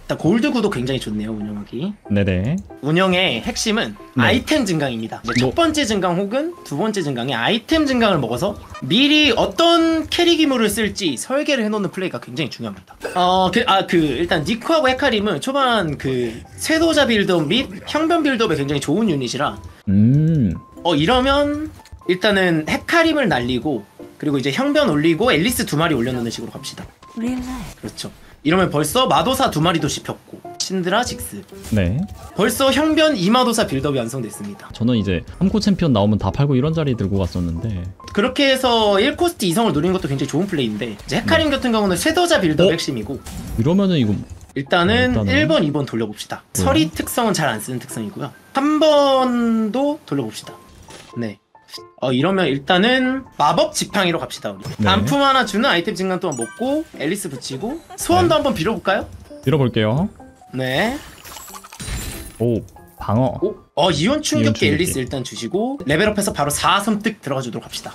일단 골드구도 굉장히 좋네요, 운영하기. 네네. 운영의 핵심은 네. 아이템 증강입니다. 이제 첫 번째 증강 혹은 두 번째 증강의 아이템 증강을 먹어서 미리 어떤 캐리 기물을 쓸지 설계를 해놓는 플레이가 굉장히 중요합니다. 일단 니코하고 헤카림은 초반 그 쇄도자 빌드업 및 형변 빌드업에 굉장히 좋은 유닛이라 이러면 일단은 헤카림을 날리고 그리고 이제 형변 올리고 앨리스 2마리 올려놓는 식으로 갑시다. 그렇죠. 이러면 벌써 마도사 2마리도 씹혔고 신드라 직스. 네. 벌써 형변 2마도사 빌드업이 완성됐습니다. 저는 이제 3코 챔피언 나오면 다 팔고 이런 자리 들고 갔었는데 그렇게 해서 1코스트 이성을 노리는 것도 굉장히 좋은 플레이인데 이제 헤카림 같은 경우는 쇄도자 빌드업 핵심이고 이러면은 이거 일단은 1번, 2번 돌려봅시다. 서리 특성은 잘 안 쓰는 특성이고요. 3번도 돌려봅시다. 네. 이러면 일단은 마법 지팡이로 갑시다 우리. 네. 단품 하나 주는 아이템 증강 또한 먹고 앨리스 붙이고 소원도 한번 빌어볼까요? 빌어볼게요. 네. 오 방어. 이온 충격기 이온 앨리스 일단 주시고 레벨업해서 바로 4섬뜩 들어가 주도록 합시다.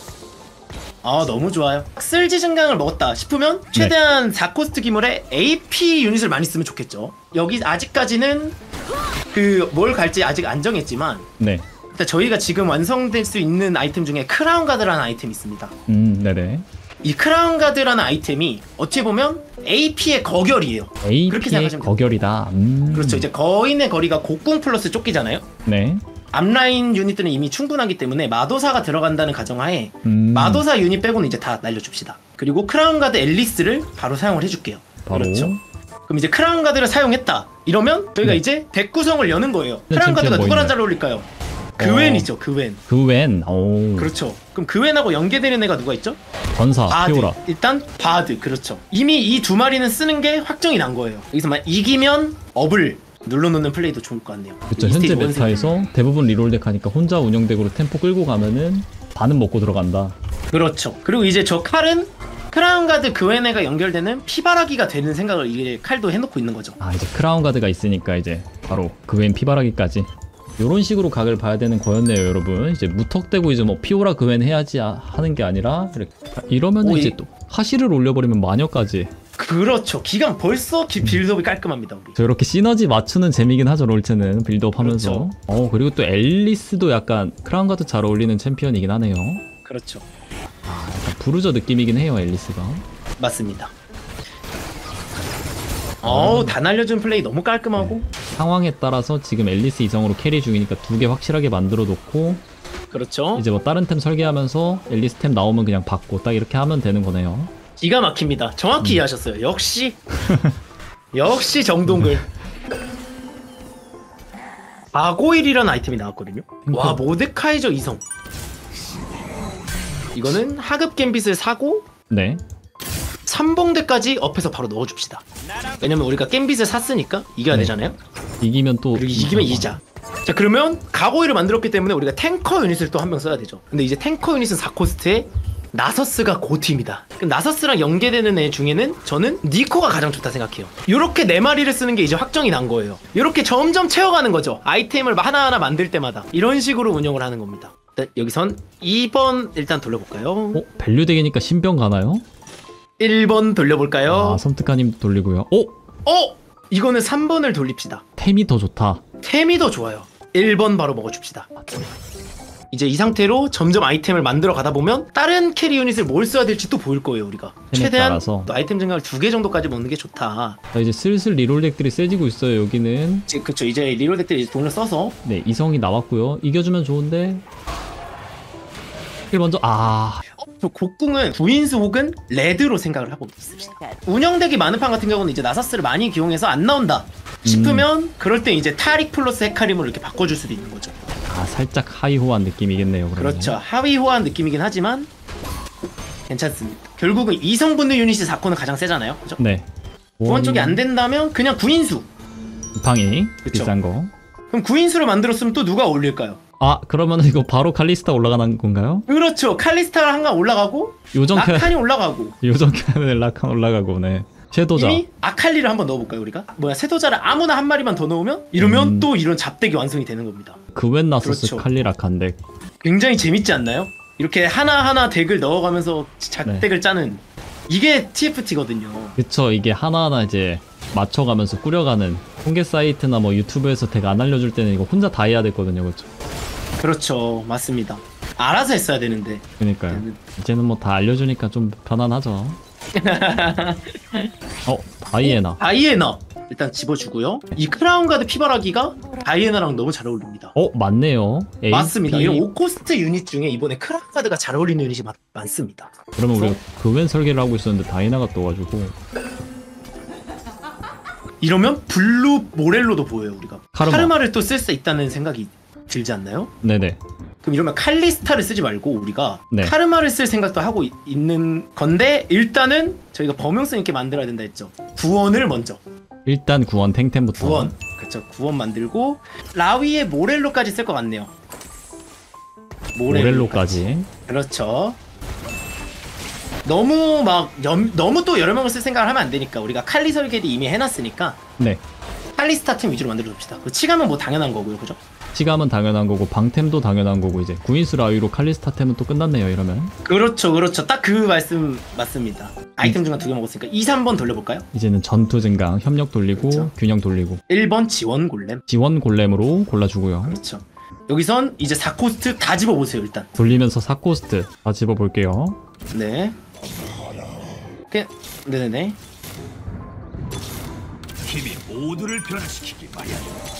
너무 좋아요. 쓸지 증강을 먹었다 싶으면 최대한 4코스트 기물에 AP 유닛을 많이 쓰면 좋겠죠. 여기 아직까지는 그 뭘 갈지 아직 안 정했지만 네. 일단 저희가 지금 완성될 수 있는 아이템 중에 크라운 가드라는 아이템이 있습니다. 네네. 이 크라운 가드라는 아이템이 어찌 보면 AP의 거결이에요. 그렇게 AP의 생각하시면 거결이다. 그렇죠. 이제 거인의 거리가 곡궁 플러스 쫓기잖아요. 네. 앞라인 유닛들은 이미 충분하기 때문에 마도사가 들어간다는 가정하에 마도사 유닛 빼고는 이제 다 날려줍시다. 그리고 크라운 가드 앨리스를 바로 사용을 해줄게요. 바로. 그렇죠. 그럼 이제 크라운 가드를 사용했다. 이러면 저희가 이제 덱 구성을 여는 거예요. 크라운 가드가 누구랑 잘 어울릴까요? 그웬이죠, 그웬. 그웬. 오. 그렇죠. 그럼 그웬하고 연계되는 애가 누가 있죠? 전사, 바드. 피오라. 일단 바드. 그렇죠. 이미 이 두 마리는 쓰는 게 확정이 난 거예요. 여기서만 이기면 업을 눌러놓는 플레이도 좋을 것 같네요. 그렇죠. 현재 메타에서 대부분 리롤 덱 하니까 혼자 운영덱으로 템포 끌고 가면은 반은 먹고 들어간다. 그렇죠. 그리고 이제 저 칼은 크라운 가드 그웬애가 연결되는 피바라기가 되는 생각을 이게 칼도 해놓고 있는 거죠. 이제 크라운 가드가 있으니까 이제 바로 그웬 피바라기까지. 요런 식으로 각을 봐야 되는 거였네요, 여러분. 이제 무턱대고 이제 뭐 피오라 그웬 해야지 하는 게 아니라 이러면은 이제 또 하시를 올려버리면 마녀까지. 그렇죠. 기강 벌써 빌드업이 깔끔합니다, 우리. 저렇게 시너지 맞추는 재미긴 하죠, 롤체는 빌드업 하면서. 그렇죠. 그리고 또 앨리스도 약간 크라운 가드 잘 어울리는 챔피언이긴 하네요. 그렇죠. 약간 부르저 느낌이긴 해요, 앨리스가. 맞습니다. 다 날려준 플레이 너무 깔끔하고. 상황에 따라서 지금 앨리스 이성으로 캐리 중이니까 2개 확실하게 만들어 놓고 그렇죠. 이제 뭐 다른 템 설계하면서 앨리스 템 나오면 그냥 받고 딱 이렇게 하면 되는 거네요. 기가 막힙니다. 정확히 이해하셨어요. 역시 역시 정동글. 아고일이라는 아이템이 나왔거든요. 와, 모데카이저 이성. 이거는 하급 갬빗을 사고 네. 삼봉대까지 업해서 바로 넣어줍시다. 왜냐면 우리가 갬빗을 샀으니까 이겨야 되잖아요. 이기면 또 그리고 이기면 이자. 자, 그러면 가고이를 만들었기 때문에 우리가 탱커 유닛을 또 한 명 써야 되죠. 근데 이제 탱커 유닛은 4코스트에 나서스가 고팀이다. 나서스랑 연계되는 애 중에는 저는 니코가 가장 좋다 생각해요. 요렇게 4마리를 쓰는 게 이제 확정이 난 거예요. 요렇게 점점 채워가는 거죠. 아이템을 하나하나 만들 때마다 이런 식으로 운영을 하는 겁니다. 일단 여기선 2번 일단 돌려볼까요? 밸류 덱이니까 신병 가나요? 1번 돌려볼까요? 섬뜩하님 돌리고요. 이거는 3번을 돌립시다. 템이 더 좋다. 템이 더 좋아요. 1번 바로 먹어줍시다. 이제 이 상태로 점점 아이템을 만들어 가다 보면 다른 캐리 유닛을 뭘 써야 될지 또 보일 거예요, 우리가. 최대한 따라서. 또 아이템 증강을 2개 정도까지 먹는 게 좋다. 자, 이제 슬슬 리롤 덱들이 세지고 있어요, 여기는. 그쵸, 이제 리롤 덱들이 돈을 써서. 네, 이성이 나왔고요. 이겨주면 좋은데. 일 먼저 저 곡궁은 구인수 혹은 레드로 생각을 하고 있습니다. 운영덱이 많은 판 같은 경우는 이제 나사스를 많이 기용해서 안 나온다 싶으면 그럴 때 이제 타릭 플러스 헤카림으로 이렇게 바꿔줄 수도 있는 거죠. 살짝 하이호한 느낌이겠네요, 그러면. 그렇죠. 하위호한 느낌이긴 하지만 괜찮습니다. 결국은 이성분의 유닛이 4코는 가장 세잖아요, 그죠? 네. 구원 쪽이 안 된다면 그냥 구인수. 방이 그쵸. 비싼 거. 그럼 구인수를 만들었으면 또 누가 올릴까요? 그러면 이거 바로 칼리스타 올라가는 건가요? 그렇죠. 칼리스타가 한가 올라가고 라칸이 올라가고 요정캐는 라칸 올라가고. 네. 섀도자. 이미 아칼리를 한번 넣어볼까요, 우리가? 섀도자를 아무나 한 마리만 더 넣으면 이러면 또 이런 잡덱이 완성이 되는 겁니다. 그웬 나서스 그렇죠. 칼리 라칸 덱. 굉장히 재밌지 않나요? 이렇게 하나하나 덱을 넣어가면서 작덱을 짜는 이게 TFT거든요. 그쵸. 이게 하나하나 이제 맞춰가면서 꾸려가는 통계 사이트나 뭐 유튜브에서 덱 안 알려줄 때는 이거 혼자 다 해야 됐거든요, 그렇죠? 그렇죠, 맞습니다. 알아서 했어야 되는데. 그러니까요. 이제는 뭐 다 알려주니까 좀 편안하죠. 다이애나. 다이애나 일단 집어주고요. 이 크라운 가드 피바라기가 다이애나랑 너무 잘 어울립니다. 맞네요. 맞습니다. AP. 이런 5코스트 유닛 중에 이번에 크라운 가드가 잘 어울리는 유닛이 많습니다. 그러면 우리가 그웬 설계를 하고 있었는데 다이애나가 떠가지고 이러면 블루 모렐로도 보여요. 우리가 카르마. 카르마를 또 쓸 수 있다는 생각이 들지 않나요? 네네. 그럼 이러면 칼리스타를 쓰지 말고 우리가 네. 카르마를 쓸 생각도 하고 있는 건데, 일단은 저희가 범용성 있게 만들어야 된다 했죠. 구원을 먼저. 일단 구원 탱템부터. 구원. 그쵸. 구원 만들고 라위의 모렐로까지 쓸 것 같네요. 모렐로까지. 그렇죠. 너무 너무 또 여러 명을 쓸 생각을 하면 안 되니까 우리가 칼리 설계도 이미 해놨으니까 네. 칼리스타 팀 위주로 만들어 줍시다. 치감은 뭐 당연한 거고요, 그죠? 치감은 당연한 거고 방템도 당연한 거고 이제 구인수 라위로 칼리스타템은 또 끝났네요 이러면. 그렇죠. 딱 그 말씀 맞습니다. 아이템 중간 2개 먹었으니까 2, 3번 돌려볼까요? 이제는 전투 증강, 협력 돌리고 그렇죠. 균형 돌리고 1번 지원 골렘. 지원 골렘으로 골라주고요. 그렇죠. 여기선 이제 4코스트 다 집어보세요, 일단. 돌리면서 4코스트 다 집어볼게요. 네. 네네네. 힘이 모두를 변화시키기 마련.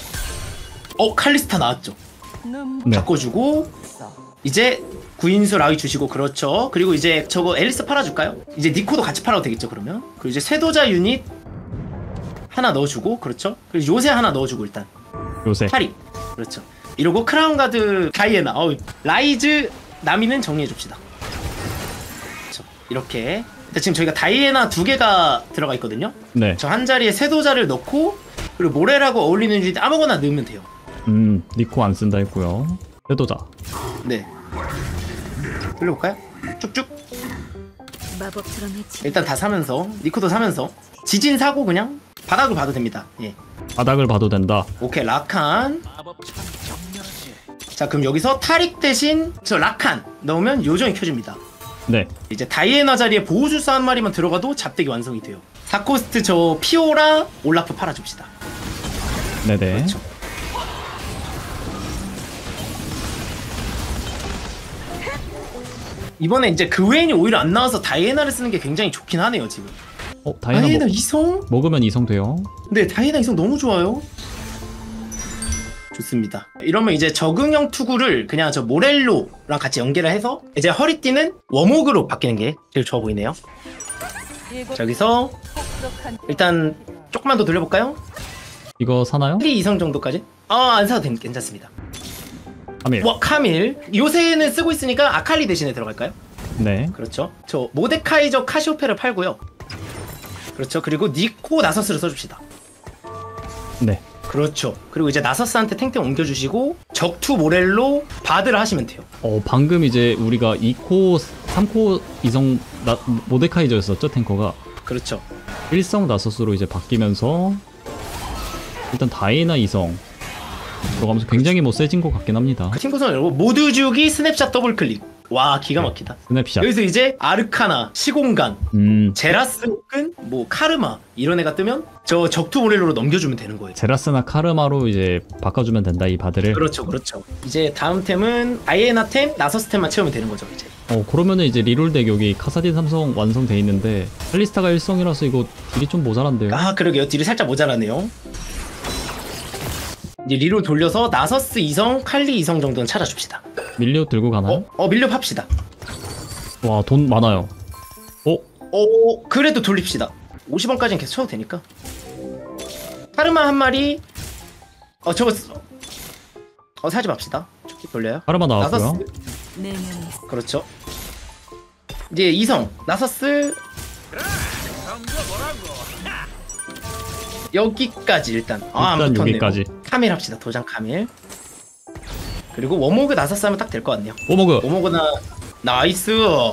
칼리스타 나왔죠. 네. 바꿔주고 이제 구인수 라위 주시고, 그렇죠. 그리고 이제 저거 앨리스 팔아줄까요? 이제 니코도 같이 팔아도 되겠죠, 그러면. 그리고 이제 쇄도자 유닛 하나 넣어주고, 그렇죠. 그리고 요새 하나 넣어주고, 일단 요새 파리. 그렇죠. 이러고 크라운 가드 다이애나, 라이즈 나미는 정리해줍시다. 그렇죠. 이렇게. 근데 지금 저희가 다이애나 2개가 들어가 있거든요. 네. 저 한 자리에 쇄도자를 넣고, 그리고 모레라고 어울리는 유닛 아무거나 넣으면 돼요. 니코 안 쓴다 했고요. 쇄도자. 네. 돌려볼까요? 쭉쭉. 마법처럼 해치. 일단 다 사면서, 니코도 사면서 지진 사고 그냥 바닥을 봐도 됩니다. 예. 바닥을 봐도 된다. 오케이, 라칸. 자, 그럼 여기서 타릭 대신 저 라칸 넣으면 요정이 켜집니다. 네. 이제 다이애나 자리에 보호술사 한 마리만 들어가도 잡대기 완성이 돼요. 4코스트 저 피오라 올라프 팔아줍시다. 네네. 그렇죠. 이번에 이제 그 외인이 오히려 안 나와서 다이애나를 쓰는 게 굉장히 좋긴 하네요, 지금. 다이애나 다이애나 이성? 먹으면 이성 돼요. 네, 다이애나 이성 너무 좋아요. 좋습니다. 이러면 이제 적응형 투구를 그냥 저 모렐로랑 같이 연계를 해서 이제 허리띠는 워목으로 바뀌는 게 제일 좋아 보이네요. 자, 여기서 일단 조금만 더 돌려볼까요? 이거 사나요? 1, 2성 정도까지? 안 사도 괜찮습니다. 카밀. 카밀. 요새는 쓰고 있으니까 아칼리 대신에 들어갈까요? 네. 그렇죠. 저 모데카이저 카시오페를 팔고요. 그렇죠. 그리고 니코 나서스를 써줍시다. 네. 그렇죠. 그리고 이제 나서스한테 탱탱 옮겨주시고 적투 모렐로 바드를 하시면 돼요. 방금 이제 우리가 2코, 3코 이성 모데카이저였었죠, 탱커가. 그렇죠. 1성 나서스로 이제 바뀌면서 일단 다이애나 이성 들어가면서 굉장히 뭐 세진 것 같긴 합니다. 그 팀구성 열고 모두 주기 스냅샷 더블 클릭. 와, 기가 막히다. 스냅샷. 여기서 이제 아르카나, 시공간, 음, 제라스 혹은 뭐 카르마 이런 애가 뜨면 저 적투 모렐로로 넘겨주면 되는 거예요. 제라스나 카르마로 이제 바꿔주면 된다, 이 바드를. 그렇죠, 그렇죠. 이제 다음 템은 아이에나 템, 나서스 템만 채우면 되는 거죠, 이제. 그러면은 이제 리롤 덱 여기 카사딘 삼성 완성돼 있는데 칼리스타가 1성이라서 이거 딜이 좀 모자란데요. 아, 그러게요. 딜이 살짝 모자라네요. 이제 리로 돌려서 나서스 2성, 칼리 2성 정도는 찾아줍시다. 밀리오 들고 가나요? 밀려 팝시다. 와, 돈 많아요. 그래도 돌립시다. 50원까지는 계속 쳐도 되니까. 카르마 한 마리. 저거 사지 맙시다. 돌려요. 카르마 나왔고요. 나서스. 내면이 그렇죠. 이제 2성 나서스 여기까지 일단. 안 일단 붙었네요. 여기까지. 카밀 합시다. 도장 카밀. 그리고 워모그 나서스 하면 딱 될 것 같네요. 오머그. 워모그나 나이스.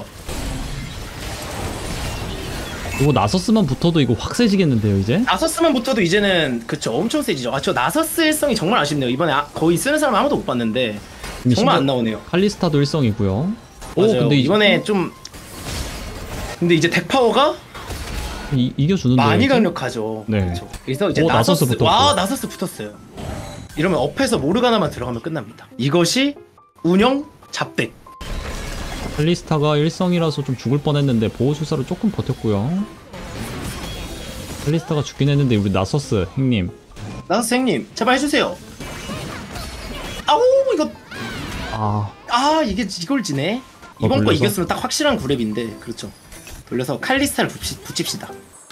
이거 나서스만 붙어도 이거 확 세지겠는데요, 이제? 나서스만 붙어도 이제는 그쵸, 엄청 세지죠. 저 나서스 일성이 정말 아쉽네요. 이번에 거의 쓰는 사람 아무도 못 봤는데 정말 안 나오네요. 칼리스타도 1성이고요. 맞아요. 근데 이번에 좀 근데 이제 덱 파워가 이겨주는데 많이 강력하죠. 네. 그렇죠. 그래서 이제 오, 나서스 나서스 붙었고. 와 나서스 붙었어요. 이러면 업해서 모르가나만 들어가면 끝납니다. 이것이 운영 잡덱. 칼리스타가 1성이라서 좀 죽을 뻔했는데 보호술사로 조금 버텼고요. 칼리스타가 죽긴 했는데 우리 나서스 형님 나서스 형님 제발 해주세요. 아우 이거 이게 이걸 지네. 이번 거 돌려서? 이겼으면 딱 확실한 구랩인데 그렇죠. 돌려서 칼리스타를 붙입시다.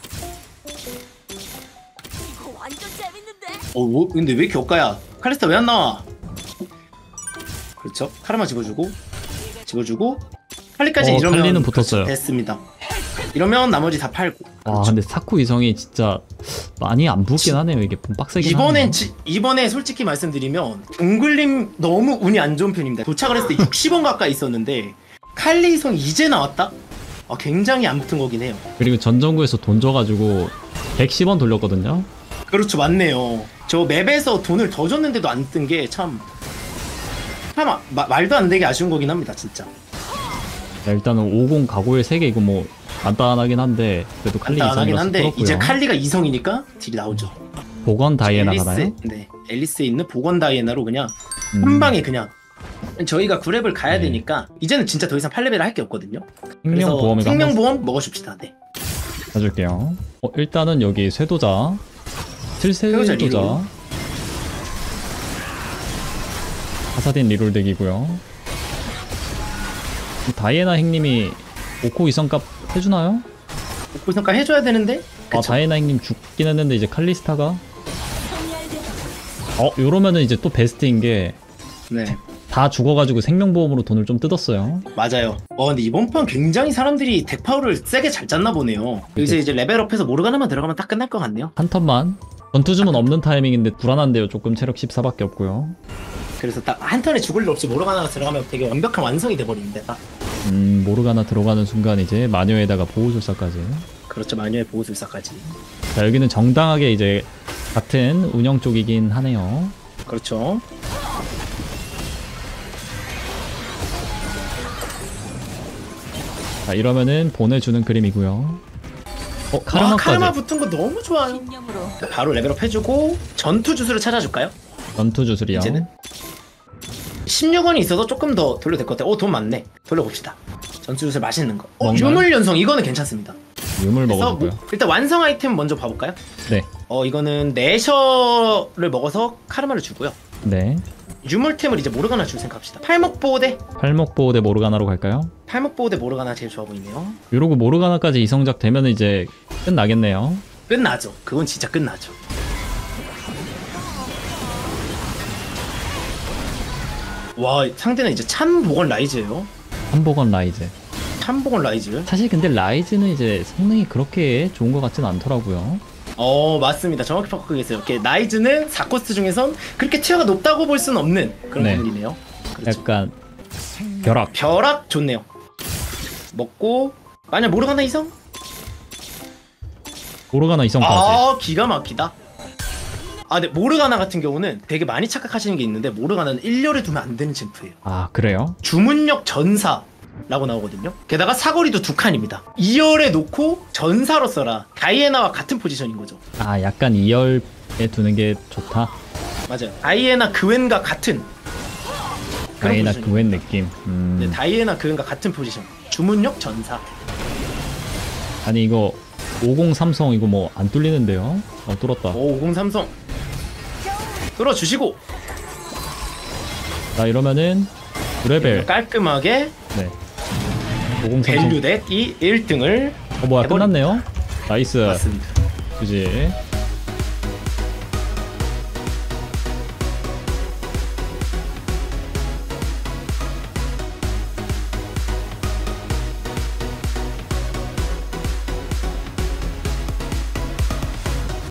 이거 완전 재밌는데. 뭐, 근데 왜 이렇게 엇가야? 칼리스타 왜 안 나와? 그렇죠. 카르마 집어주고 칼리까지 이러면 칼리는 그렇죠. 붙었어요. 됐습니다. 이러면 나머지 다 팔고. 와 그렇죠. 근데 사쿠 이성이 진짜 많이 안 붙긴 하네요. 이게 좀 빡세긴 이번엔 하네요. 이번에 솔직히 말씀드리면 둥글림 너무 운이 안 좋은 편입니다. 도착을 했을 때 60원 가까이 있었는데 칼리 이성 이제 나왔다? 굉장히 안 붙은 거긴 해요. 그리고 전정구에서 돈 줘가지고 110원 돌렸거든요. 그렇죠, 맞네요. 저 맵에서 돈을 더 줬는데도 안 뜬 게 참 말도 안 되게 아쉬운 거긴 합니다, 진짜. 자, 일단은 50 가고의 3개 이거 뭐 간단하긴 한데 그래도 칼리 간단하긴 이성이라서 한데 끌었고요. 이제 칼리가 이성이니까 딜이 나오죠. 복원 다이애나 가나요? 네, 앨리스에 있는 복원 다이애나로 그냥 음. 한 방에 그냥 저희가 9렙을 가야 네. 되니까 이제는 진짜 더 이상 8레벨 할 게 없거든요. 생명보험을 생명보험 먹어줍시다. 네. 가줄게요. 일단은 여기 쇄도자 쇄도자 리롤. 실쇄도자 하사딘 리롤 덱이고요. 이 다이애나 형님이 5코 이성값 해주나요? 복불성가 해줘야 되는데. 그쵸? 다이애나 형님 죽긴 했는데 이제 칼리스타가 요러면은 이제 또 베스트인 게 네, 다 죽어가지고 생명보험으로 돈을 좀 뜯었어요. 맞아요. 근데 이번 판 굉장히 사람들이 덱파워를 세게 잘 짰나 보네요. 이제 레벨업해서 모르가나만 들어가면 딱 끝날 것 같네요. 한 턴만 전투 주문 없는 타이밍인데 불안한데요. 조금 체력 14밖에 없고요. 그래서 딱 한 턴에 죽을 일 없이 모르가나가 들어가면 되게 완벽한 완성이 돼버리는데 딱. 모르가나 들어가는 순간 이제 마녀에다가 보호술사까지. 그렇죠, 마녀의 보호술사까지. 자 여기는 정당하게 이제 같은 운영 쪽이긴 하네요. 그렇죠. 자 이러면은 보내주는 그림이고요. 카르마까지. 카르마 붙은 거 너무 좋아요. 신념으로 바로 레벨업 해주고 전투 주술을 찾아줄까요? 전투 주술이요. 이제는 16원이 있어서 조금 더 돌려도 될 것 같아요. 돈 많네. 돌려봅시다. 전투 주술 맛있는 거. 뭔가요? 유물 연성 이거는 괜찮습니다. 유물 그래서 먹어주고요. 일단 완성 아이템 먼저 봐볼까요? 네. 이거는 내셔를 먹어서 카르마를 주고요. 네. 유물템을 이제 모르가나 줄 생각합시다. 팔목보호대. 팔목보호 대 모르가나로 갈까요? 팔목보호대 모르가나 제일 좋아 보이네요. 이러고 모르가나까지 이성작 되면 이제 끝나겠네요. 끝나죠. 그건 진짜 끝나죠. 와, 상대는 이제 참복원 라이즈예요. 한복원 라이즈. 참복원 라이즈. 사실 근데 라이즈는 이제 성능이 그렇게 좋은 것 같진 않더라고요. 맞습니다. 정확히 파악하겠어요. 이렇게 라이즈는 4코스트 중에선 그렇게 티어가 높다고 볼 수는 없는 그런 네. 부분이네요. 그렇죠. 약간 벼락. 벼락 좋네요. 먹고 만약 모르가나 이성? 모르가나 이성까지. 기가 막히다. 근데 모르가나 같은 경우는 되게 많이 착각하시는 게 있는데 모르가나는 1렬에 두면 안 되는 챔프예요. 그래요? 주문력 전사라고 나오거든요. 게다가 사거리도 2칸입니다. 2열에 놓고 전사로 써라. 다이애나와 같은 포지션인 거죠. 약간 2열에 두는 게 좋다. 맞아요. 다이애나 그웬과 같은 그런 다이애나 포지션이에요. 그웬 느낌. 네, 다이애나 그웬과 같은 포지션. 주문력 전사. 아니 이거 5030 이거 뭐 안 뚫리는데요? 뚫었다. 50 삼성 뚫어주시고 자 이러면은 9레벨. 깔끔하게 네. 5030. 밸류덱이 1등을 뭐야 해버립니다. 끝났네요. 나이스. 맞습니다. 그지.